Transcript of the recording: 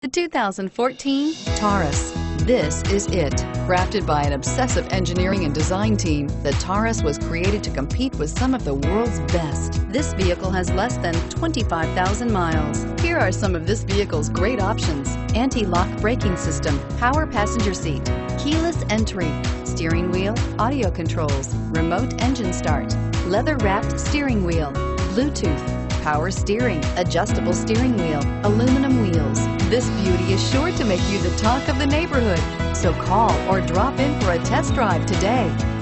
The 2014 Taurus. This is it. Crafted by an obsessive engineering and design team, the Taurus was created to compete with some of the world's best. This vehicle has less than 25,000 miles. Here are some of this vehicle's great options: anti-lock braking system, power passenger seat, keyless entry, steering wheel audio controls, remote engine start, leather-wrapped steering wheel, Bluetooth, power steering, adjustable steering wheel, aluminum wheels. This beauty is sure to make you the talk of the neighborhood. So call or drop in for a test drive today.